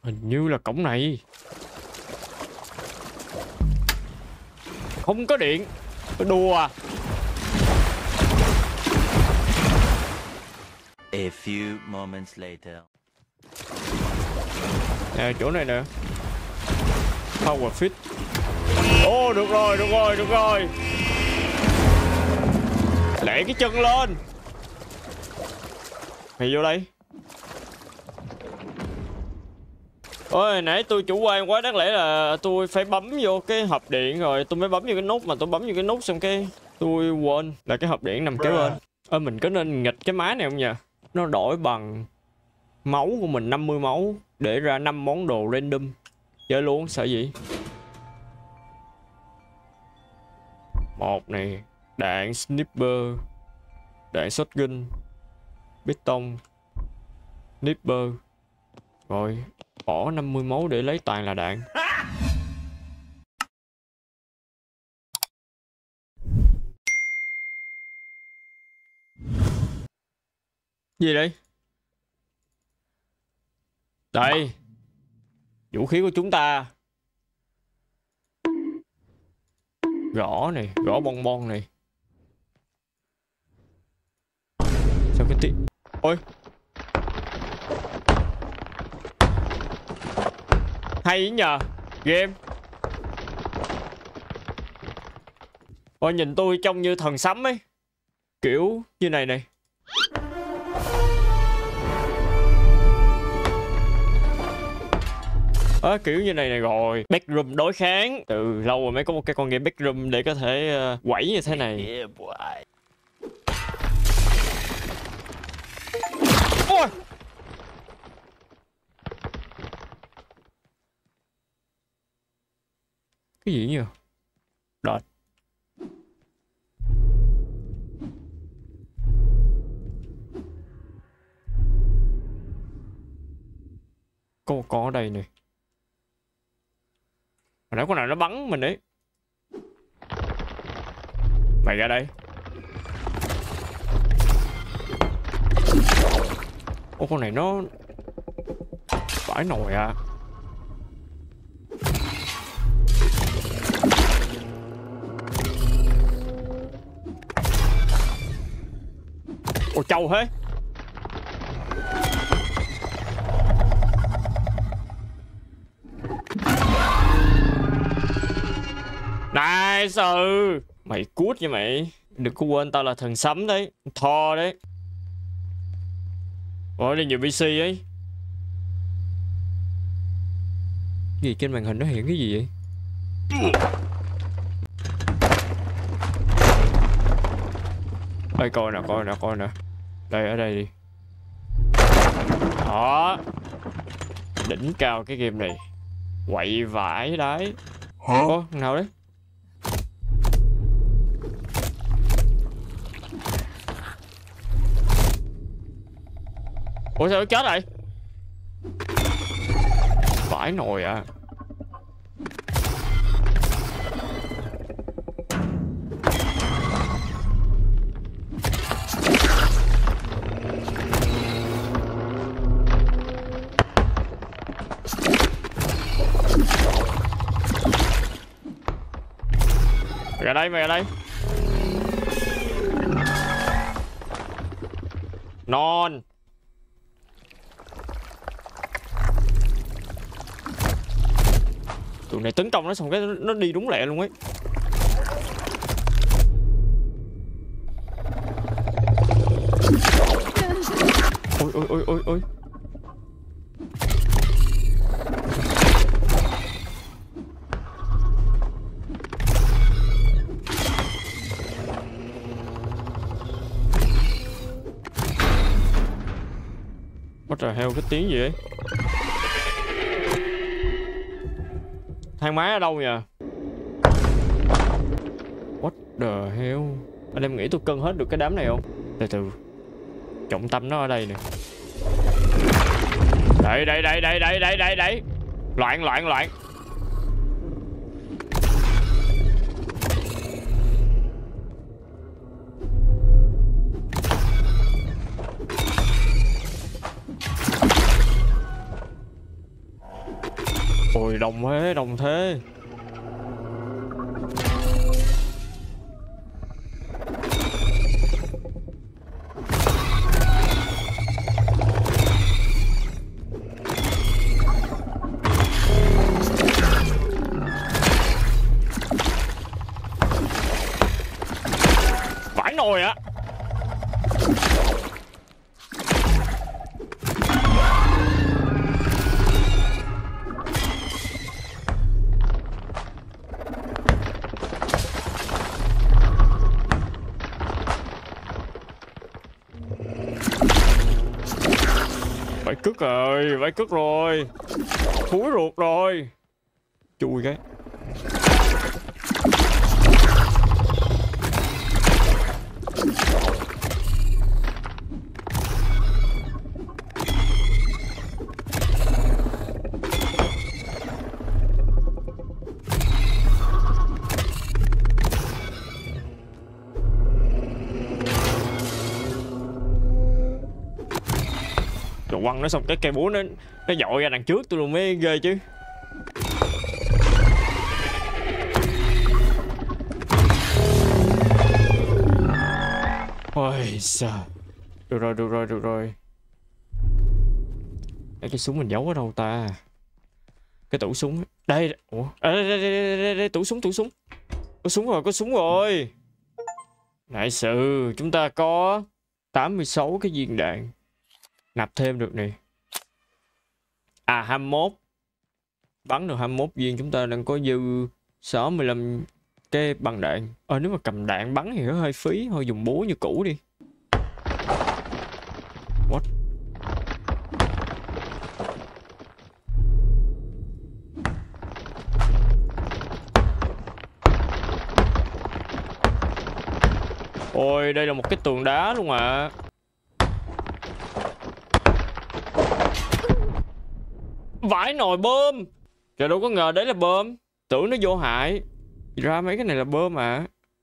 Hình như là cổng này. Không có điện. Đùa à? A few moments later. Nè, chỗ này nè. Power fit. Ô, được rồi, được rồi, được rồi. Lẹ cái chân lên. Mày vô đây. Ôi, nãy tôi chủ quan quá, đáng lẽ là tôi phải bấm vô cái hộp điện rồi tôi mới bấm vô cái nút, mà tôi bấm vô cái nút xong cái tôi quên là cái hộp điện nằm kế bên. Mình có nên nghịch cái máy này không nhỉ? Nó đổi bằng máu của mình 50 máu để ra 5 món đồ random. Chơi luôn, sợ gì? Một này, đạn sniper, đạn shotgun, bê tông, sniper. Rồi, bỏ 50 máu để lấy toàn là đạn. Gì đây? Đây. Vũ khí của chúng ta. Gõ này, gõ bon bon này. Sao cái tiếng... Ôi. Hay nhờ. Game. Ôi, nhìn tôi trông như thần sấm ấy. Kiểu như này này. Kiểu như này này rồi. Backroom đối kháng. Từ lâu rồi mới có một cái con game backroom để có thể quẩy như thế này. Ôi! Cái gì nhỉ? Đợt. Có một con ở đây nè. Hồi nãy con nào nó bắn mình đấy. Mày ra đây. Ô, con này nó vãi nồi à. Ôi trâu thế. Nice. Mày cút nha mày. Đừng có quên tao là thần sấm đấy. Thor đấy. Ôi, đây nhiều PC ấy. Gì trên màn hình nó hiện cái gì vậy? Đây, coi nè, coi nè, coi nè. Đây, ở đây đi. Đó. Đỉnh cao cái game này. Quậy vãi đấy. Hả? Ủa, nào đấy? Ủa sao nó chết rồi? Vãi nồi à. Mày ra đây, mày ra đây. Non. Tụi này tấn công nó xong cái nó đi đúng lẹ luôn ấy. Ôi ôi ôi ôi ôi. What the hell, cái tiếng gì vậy? Thang máy ở đâu nhỉ? What the hell? Anh em nghĩ tôi cân hết được cái đám này không? Từ từ. Trọng tâm nó ở đây nè. Đây đây đây đây đây đây đây đây. Loạn loạn loạn. Ôi đông thế, đông thế. Vãi nồi á. Phải cất rồi, phải cất rồi. Thúi ruột rồi. Chui cái. Rồi quăng nó xong cái cây búa nó dội ra đằng trước tôi luôn mới ghê chứ. Ôi sao. Được rồi, được rồi, được rồi. Cái súng mình giấu ở đâu ta? Cái tủ súng. Đây. Ủa? À, đây, tủ súng, tủ súng. Có súng rồi, có súng rồi. Nice sự. Chúng ta có 86 cái viên đạn. Nạp thêm được nè. À 21. Bắn được 21 viên. Chúng ta đang có dư 65 cái bằng đạn. Nếu mà cầm đạn bắn thì nó hơi phí. Thôi dùng búa như cũ đi. What? Ôi đây là một cái tường đá luôn ạ. Vãi nồi bơm. Trời đâu có ngờ đấy là bơm. Tưởng nó vô hại. Ra mấy cái này là bơm à.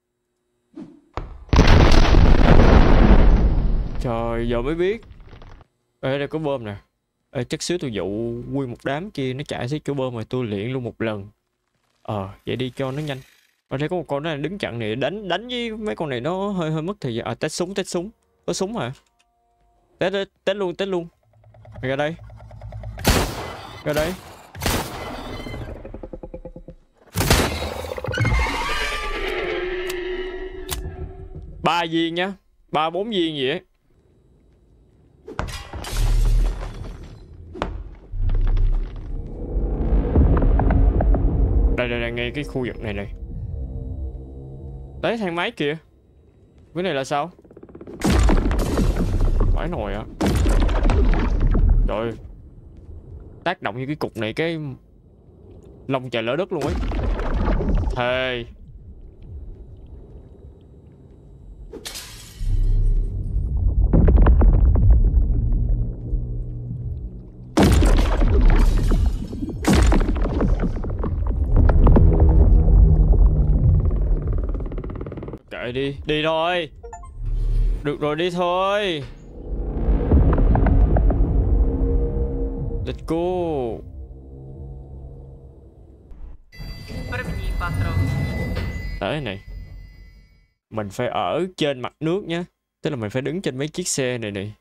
Trời giờ mới biết. Ê đây có bơm nè. Ê chắc xíu tôi dụ nguyên một đám kia nó chạy xuống chỗ bơm rồi tôi luyện luôn một lần. Vậy đi cho nó nhanh. Ở đây có một con nó đứng chặn này. Đánh với mấy con này nó hơi mất thời gian. Test súng, test súng. Có súng hả? Test luôn, test luôn. Ra đây. Ra đây. Ba viên nhá. 3-4 viên gì ấy. Đây ngay cái khu vực này này. Đấy thang máy kìa. Cái này là sao? Phải nồi á. Trời. Tác động như cái cục này cái lông trời lỡ đất luôn ấy. Thề. Kệ đi, đi thôi. Được rồi đi thôi. Let's go. Tới này. Mình phải ở trên mặt nước nhé. Tức là mình phải đứng trên mấy chiếc xe này nè.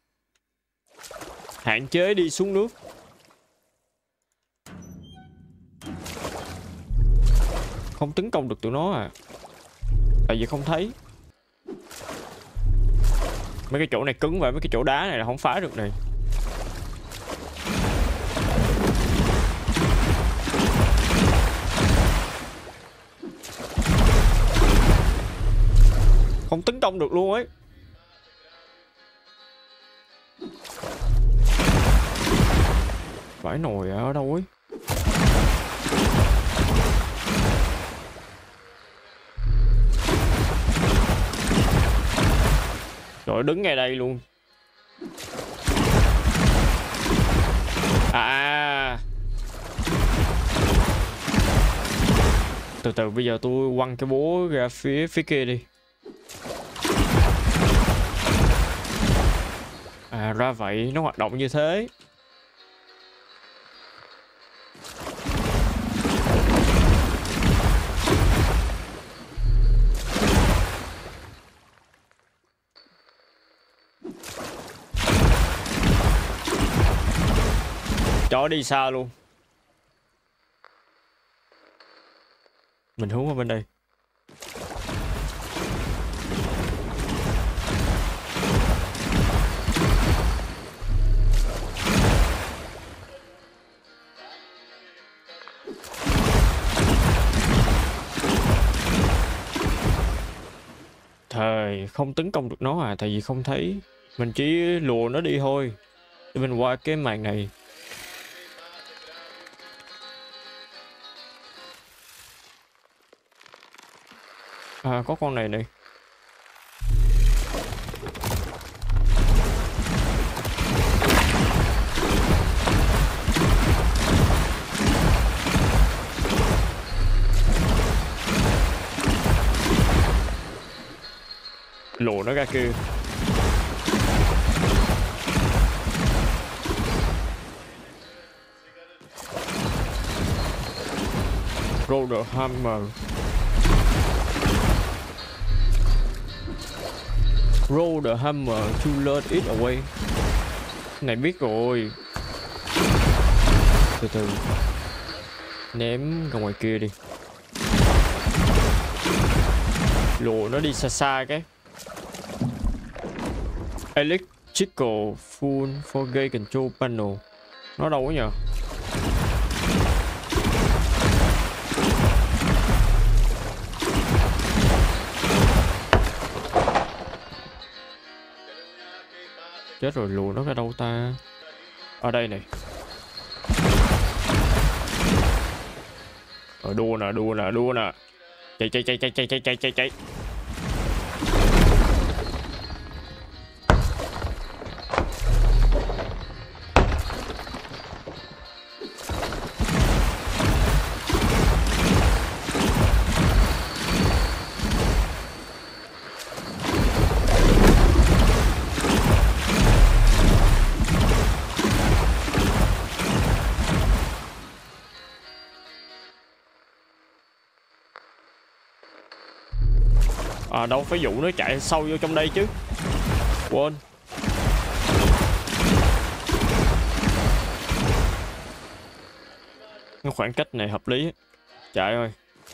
Hạn chế đi xuống nước. Không tấn công được tụi nó à. Tại vì không thấy. Mấy cái chỗ này cứng vậy. Mấy cái chỗ đá này là không phá được này. Không tấn công được luôn ấy. Vãi nồi ở đâu ấy. Rồi đứng ngay đây luôn. Từ từ bây giờ tôi quăng cái búa ra phía kia đi. Ra vậy nó hoạt động như thế. Chó đi xa luôn. Mình hướng qua bên đây. Thời không tấn công được nó à, tại vì không thấy. Mình chỉ lùa nó đi thôi. Để mình qua cái màn này. À, có con này này. Lùa nó ra kia. Roll the hammer. Roll the hammer to learn it away. Này biết rồi. Từ từ. Ném ra ngoài kia đi. Lùa nó đi xa xa cái. Electrical full for gate control panel. Nó đâu quá nhờ? Chết rồi, lùa nó ra đâu ta? Ở đây này. Đua nè, đua nè, đua nè. Chạy chạy chạy chạy chạy chạy chạy chạy chạy. À đâu phải dụ nó chạy sâu vô trong đây chứ. Quên. Cái khoảng cách này hợp lý. Chạy thôi.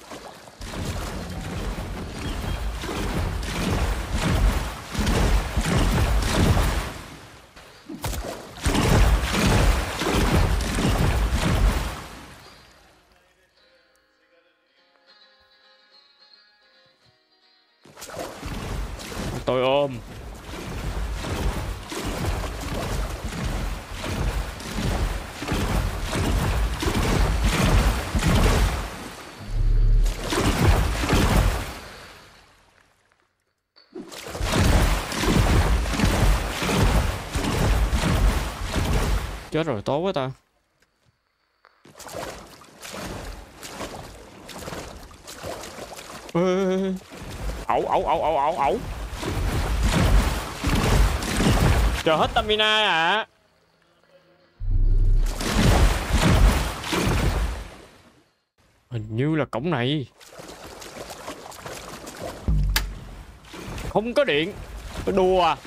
Tôi ôm. Chết rồi, tối quá ta. Ẩu ẩu ẩu ẩu ẩu ẩu. Chờ hết stamina à. Hình như là cổng này. Không có điện. Đùa à.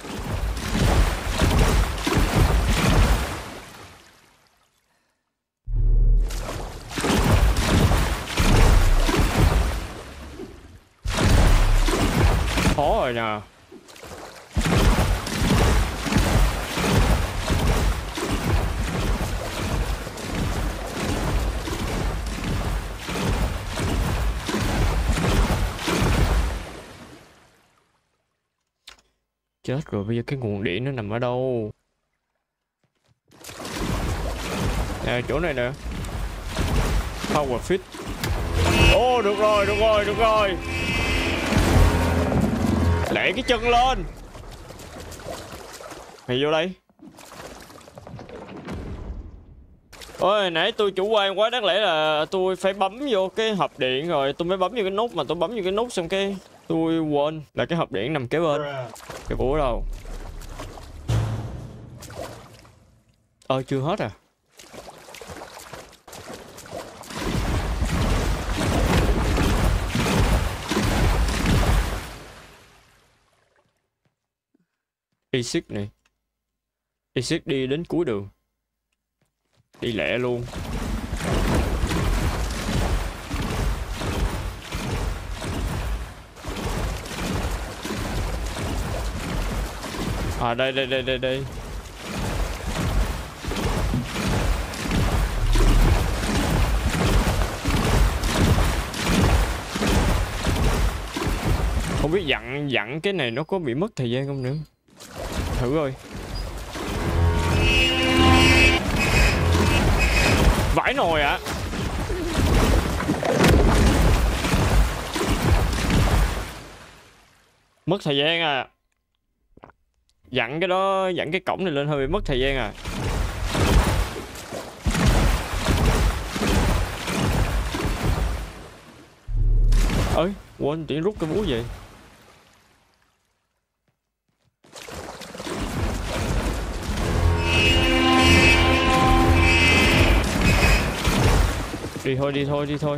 Khó rồi nè. Chết rồi, bây giờ cái nguồn điện nó nằm ở đâu? Nè, chỗ này nè. Power fit. Ô, được rồi, được rồi, được rồi. Lẹ cái chân lên. Mày vô đây. Ôi, nãy tôi chủ quan quá, đáng lẽ là tôi phải bấm vô cái hộp điện rồi tôi mới bấm vô cái nút, mà tôi bấm vô cái nút xong cái tôi quên là cái hộp điện nằm kế bên. Cái búa đâu? Chưa hết à? Exit này. Exit đi đến cuối đường. Đi lẹ luôn. À đây. Không biết dặn cái này nó có bị mất thời gian không nữa. Thử rồi. Vãi nồi ạ. Mất thời gian à. Dặn cái đó, dặn cái cổng này lên hơi bị mất thời gian à. Ơi, quên tiện rút cái búa về. Đi thôi.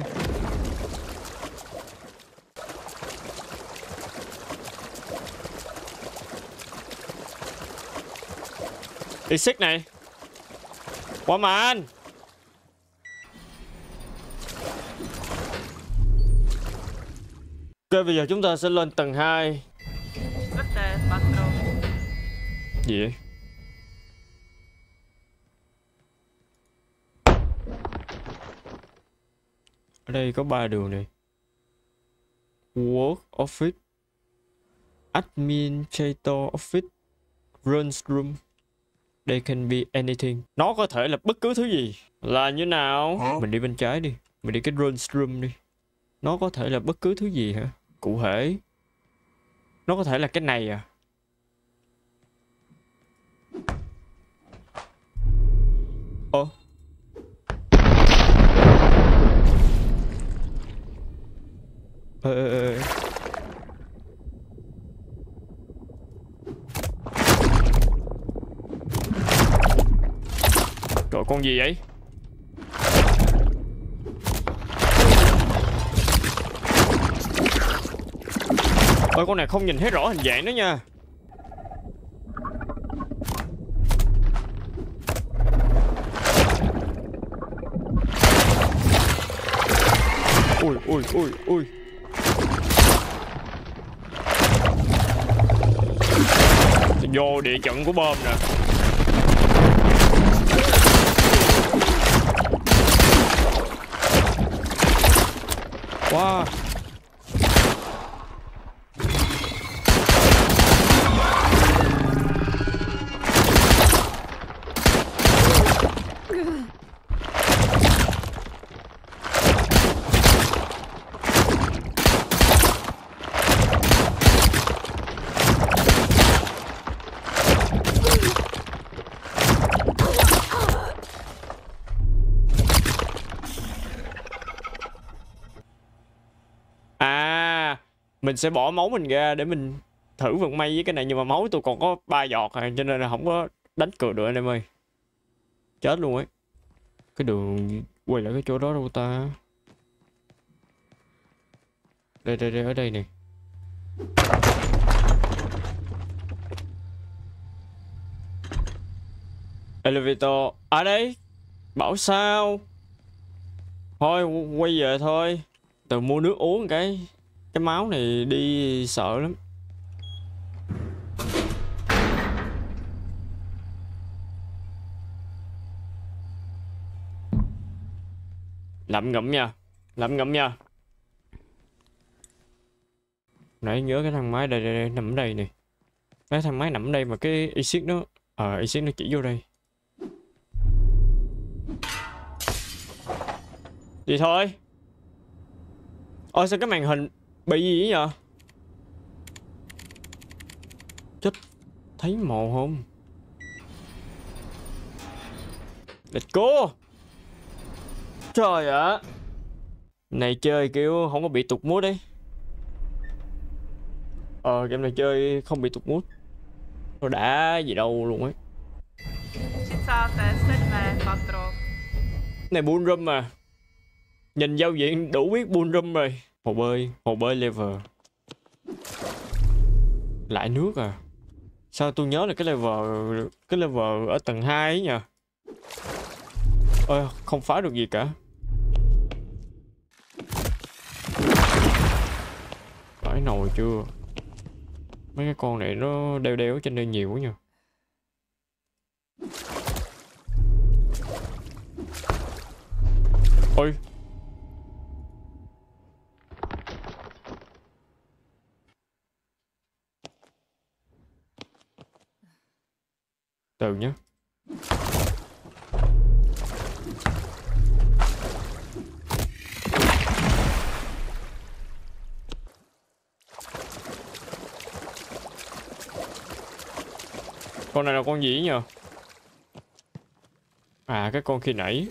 Đi xích này. Quá man. Ok, bây giờ chúng ta sẽ lên tầng 2. Gì vậy? Ở đây có 3 đường này. Work office, administrator office, runs room. They can be anything. Nó có thể là bất cứ thứ gì. Là như nào? Mình đi bên trái đi. Mình đi cái runs room đi. Nó có thể là bất cứ thứ gì hả? Cụ thể. Nó có thể là cái này à? Ồ. Trời, con gì vậy? Ôi, con này không nhìn thấy rõ hình dạng nữa nha. Ui. Vô địa trận của bom nè. Wow. Mình sẽ bỏ máu mình ra để mình thử vận may với cái này. Nhưng mà máu tôi còn có 3 giọt à, cho nên là không có đánh cược được anh em ơi. Chết luôn ấy. Cái đường quay lại cái chỗ đó đâu ta. Đây ở đây nè. Elevator. À đây. Bảo sao. Thôi quay về thôi. Từ mua nước uống cái máu này đi sợ lắm. Lẩm ngẩm nha. Nãy nhớ cái thang máy đây nằm ở đây nè. Cái thang máy nằm ở đây mà cái exit nó exit nó chỉ vô đây. Đi thôi. Ôi sao cái màn hình bị gì vậy? Chết. Thấy mồ không? Let's go. Trời ạ. Này chơi kiểu không có bị tụt mood đấy. Game này chơi không bị tụt mood. Nó đã gì đâu luôn ấy. Này bull room mà. Nhìn giao diện đủ biết bull room rồi. Hồ bơi level. Lại nước à. Sao tôi nhớ là cái level ở tầng 2 ấy nhờ. Ôi, không phá được gì cả. Phải nồi chưa? Mấy cái con này nó đeo đeo trên đây nhiều quá nha. Ôi. Từ nhé. Con này là con gì nhờ? À, cái con khi nãy.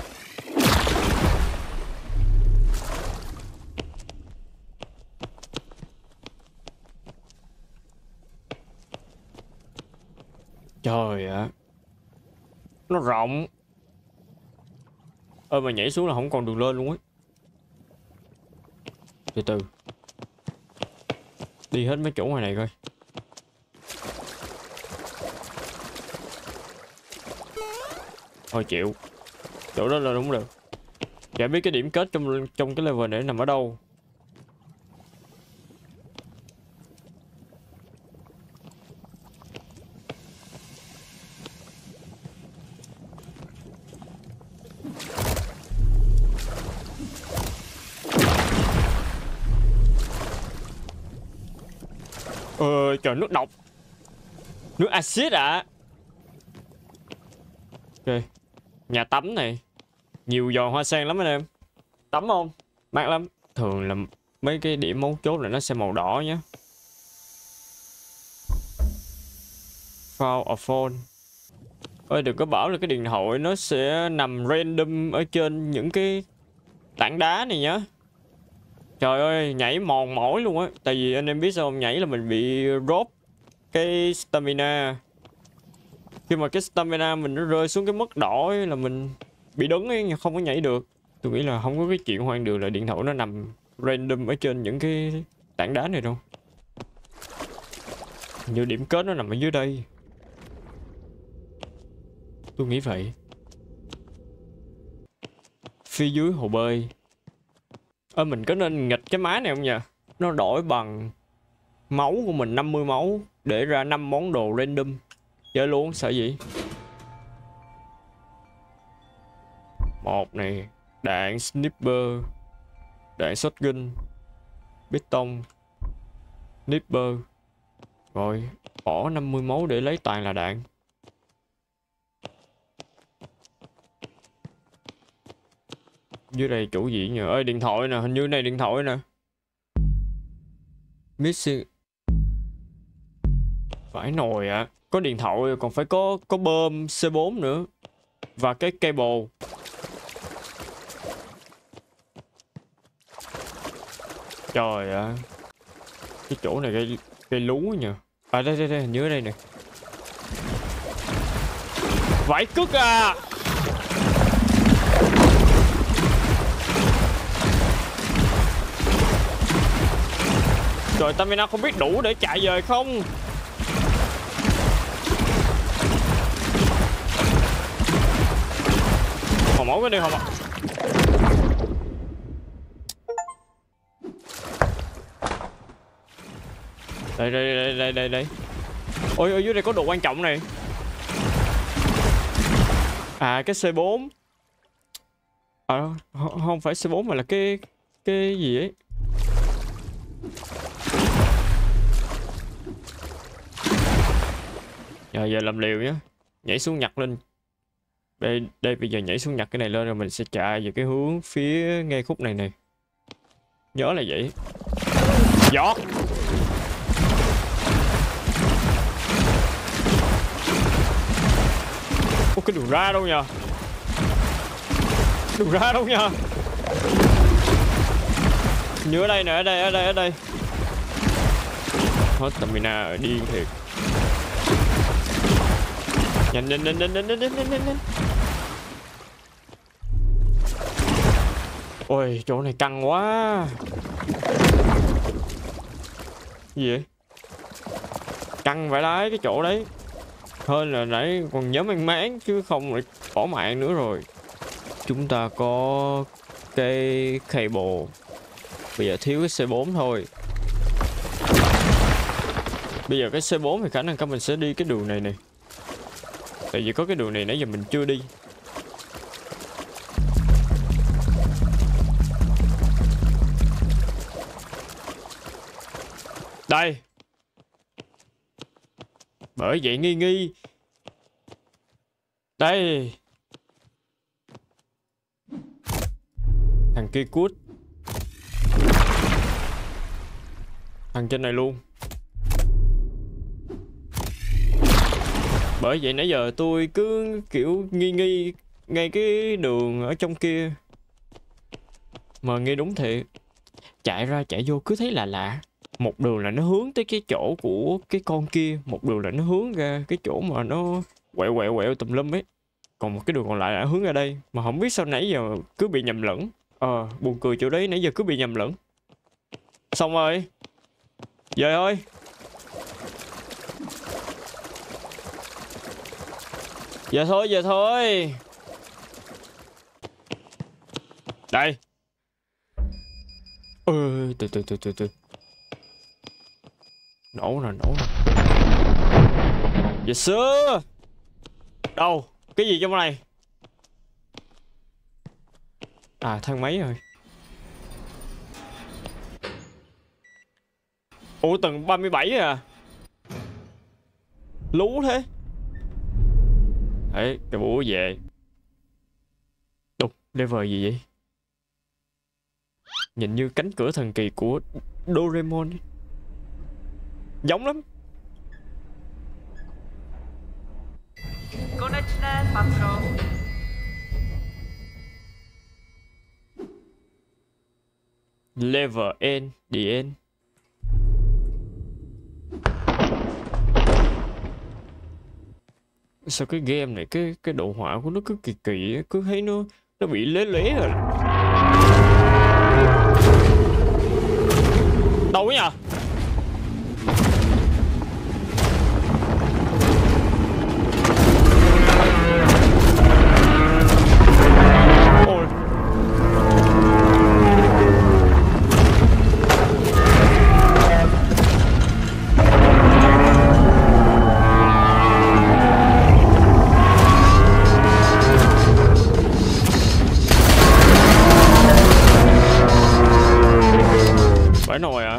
Trời ạ. Nó rộng. Mà nhảy xuống là không còn đường lên luôn á. Từ từ. Đi hết mấy chỗ ngoài này coi. Thôi chịu. Chỗ đó là đúng được. Chả biết cái điểm kết trong cái level này nằm ở đâu. Trời, nước độc. Nước axit ạ. Ok. Nhà tắm này. Nhiều giò hoa sen lắm anh em. Tắm không? Mát lắm. Thường là mấy cái điểm mấu chốt là nó sẽ màu đỏ nhé. Found a phone. Ơi, đừng có bảo là cái điện thoại nó sẽ nằm random ở trên những cái tảng đá này nhá. Trời ơi, nhảy mòn mỏi luôn á. Tại vì anh em biết sao không? Nhảy là mình bị drop cái stamina. Khi mà cái stamina mình nó rơi xuống cái mức đỏ ấy, là mình bị đứng ấy, không có nhảy được. Tôi nghĩ là không có cái chuyện hoang đường là điện thoại nó nằm random ở trên những cái tảng đá này đâu. Như điểm kết nó nằm ở dưới đây. Tôi nghĩ vậy. Phía dưới hồ bơi. Mình có nên nghịch cái máy này không nhỉ? Nó đổi bằng máu của mình 50 máu để ra 5 món đồ random. Chơi luôn, sợ gì? Một này, đạn sniper, đạn shotgun, piston, sniper. Rồi, bỏ 50 máu để lấy toàn là đạn. Dưới đây chủ gì nhờ? Ơi, điện thoại nè, hình như này điện thoại nè. Missing. Phải nồi ạ. Có điện thoại còn phải có bơm C4 nữa. Và cái cable. Trời ạ. Cái chỗ này cây lú nhờ. À đây hình như ở đây nè. Vải cứt à. Trời, stamina không biết đủ để chạy về không? Hòn máu cái đi, hòn máu. Đây. Ôi, ở dưới đây có đồ quan trọng này. À, cái C4. À, không phải C4 mà là cái gì ấy. Giờ làm liều nhé. Nhảy xuống nhặt lên. Đây bây giờ nhảy xuống nhặt cái này lên rồi mình sẽ chạy về cái hướng phía ngay khúc này nè. Nhớ là vậy. Giọt. Ủa, cái đường ra đâu nhờ? Đường ra đâu nhờ? Như ở đây nè, ở đây. Hết stamina ở điên thiệt. Nhanh. Ôi, chỗ này căng quá. Gì vậy? Căng phải đấy, cái chỗ đấy. Hơn là nãy còn nhớ mang máng chứ không lại bỏ mạng nữa rồi. Chúng ta có cái cable. Bây giờ thiếu cái C4 thôi. Bây giờ cái C4 thì khả năng cao mình sẽ đi cái đường này nè. Tại vì có cái đường này nãy giờ mình chưa đi. Đây. Bởi vậy nghi. Đây. Thằng kia cút. Thằng trên này luôn. Bởi vậy nãy giờ tôi cứ kiểu nghi ngay cái đường ở trong kia. Mà nghi đúng thiệt. Chạy ra chạy vô cứ thấy lạ. Một đường là nó hướng tới cái chỗ của cái con kia, một đường là nó hướng ra cái chỗ mà nó quẹo tùm lum ấy. Còn một cái đường còn lại là hướng ra đây. Mà không biết sao nãy giờ cứ bị nhầm lẫn. Buồn cười chỗ đấy, nãy giờ cứ bị nhầm lẫn. Xong rồi. Về thôi. Về thôi. Đây. Từ. Nổ nè. Yes sir. Đâu? Cái gì trong này? À, thang máy rồi. Ủa, tầng 37 à? Lú thế. Đấy, cái búa về. Đục, level gì vậy? Nhìn như cánh cửa thần kỳ của Doraemon. Giống lắm. Konečné patro. Level N, the end. Sao cái game này cái độ họa của nó cứ kỳ, cứ thấy nó bị lé rồi. Đâu ấy nhỉ? Ôi. Phải nồi à?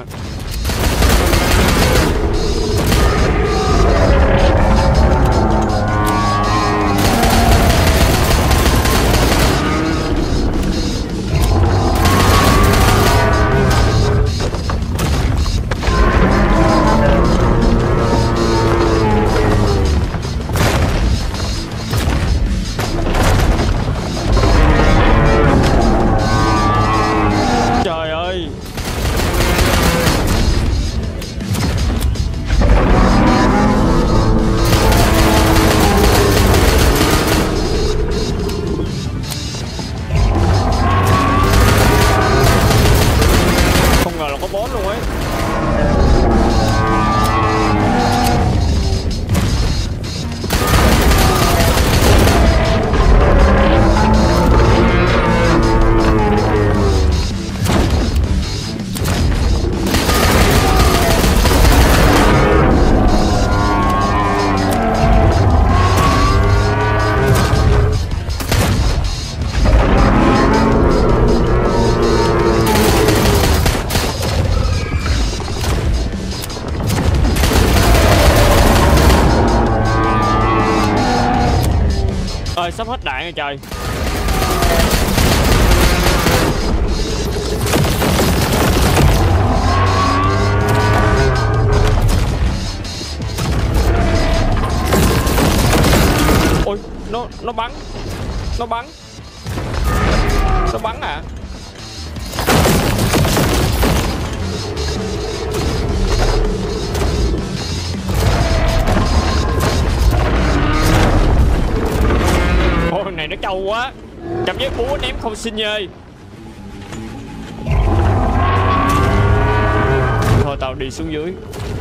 Trời ơi. Không ngờ là có boss luôn ấy. Ơi, sắp hết đạn rồi trời. Ôi, nó bắn. Nó bắn à? Ôi, thằng này nó trâu quá. Cảm giác búa ném không xin nhơi. Thôi tao đi xuống dưới.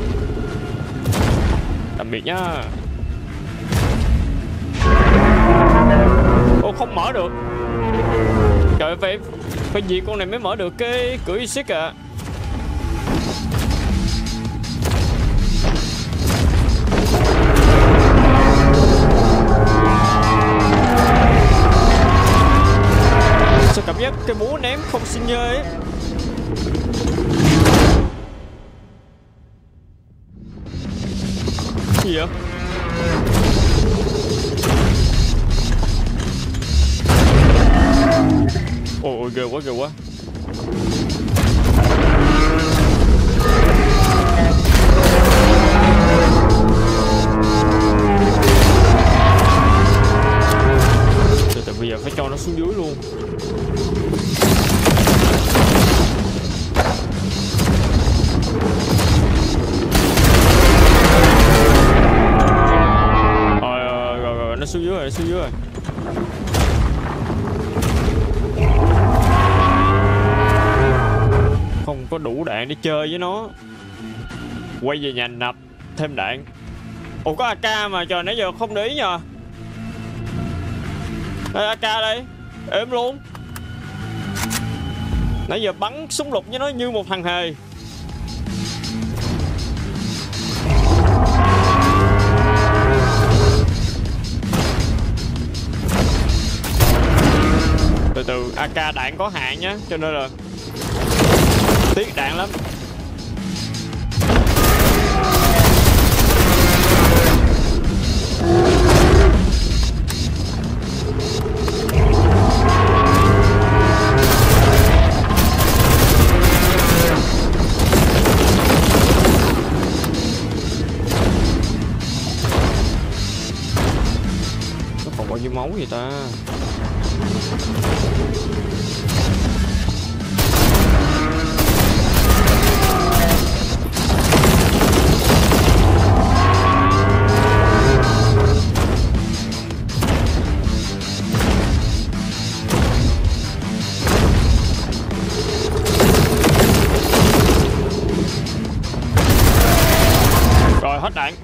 Tạm biệt nhá. Ô, không mở được. Trời ơi, phải diệt con này mới mở được cái cửa exit à. Sao cảm giác cái búa ném không xin nhơi ấy. Gì vậy? Ôi ghê quá ghê quá. Tại bây giờ phải cho nó xuống dưới luôn. Rồi nó xuống dưới rồi, nó xuống dưới rồi. Không có đủ đạn để chơi với nó. Quay về nhà nạp thêm đạn. Ủa có AK mà trời, nãy giờ không để ý nhờ. Đây AK đây, êm luôn. Nãy giờ bắn súng lục với nó như một thằng hề. Từ từ, AK đạn có hạn nhá, cho nên là tiếc đạn lắm. Nó còn bao nhiêu máu vậy ta? Rồi hết đạn.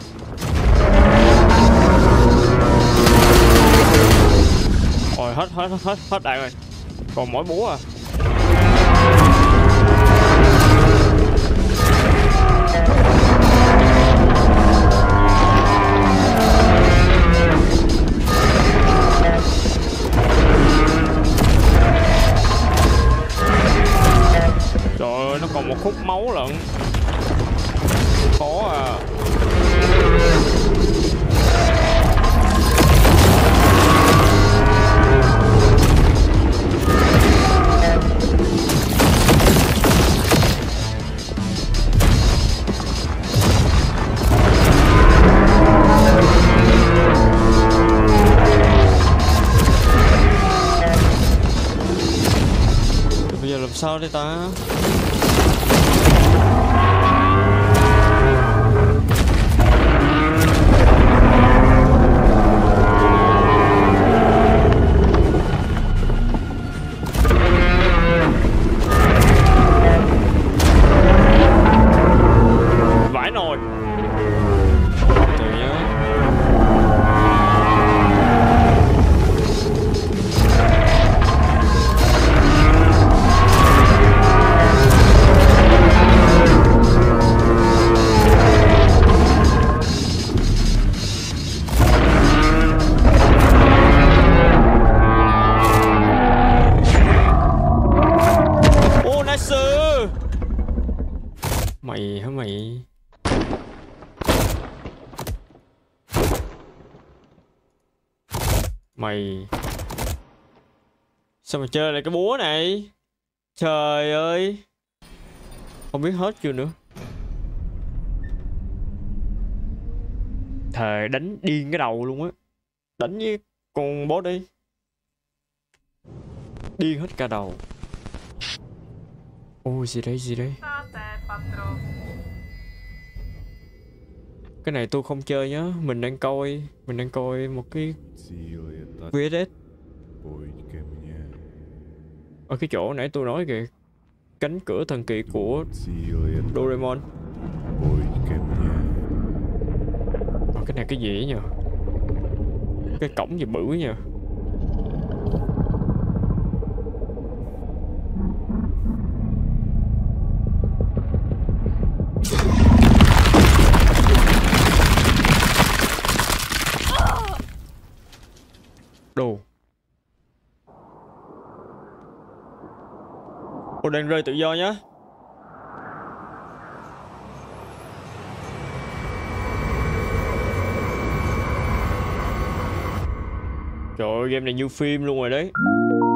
Rồi hết đạn rồi. Còn mỗi búa à. Trời ơi, nó còn một khúc máu lận. Khó à. Bây giờ làm sao đây ta? Vãi nồi. Từ nhá. Ô nice. Mày hả mày? Mày sao mà chơi lại cái búa này? Trời ơi, không biết hết chưa nữa. Thề đánh điên cái đầu luôn á. Đánh với con boss đi, điên hết cả đầu. Ôi gì đây gì đây? Cái này tôi không chơi nhá, mình đang coi một cái VSS ở cái chỗ nãy tôi nói kìa, cánh cửa thần kỳ của Doraemon. Cái này cái gì ấy nhờ? Cái cổng gì bự nhờ? Cô đang rơi tự do nhá. Trời ơi, game này như phim luôn rồi đấy.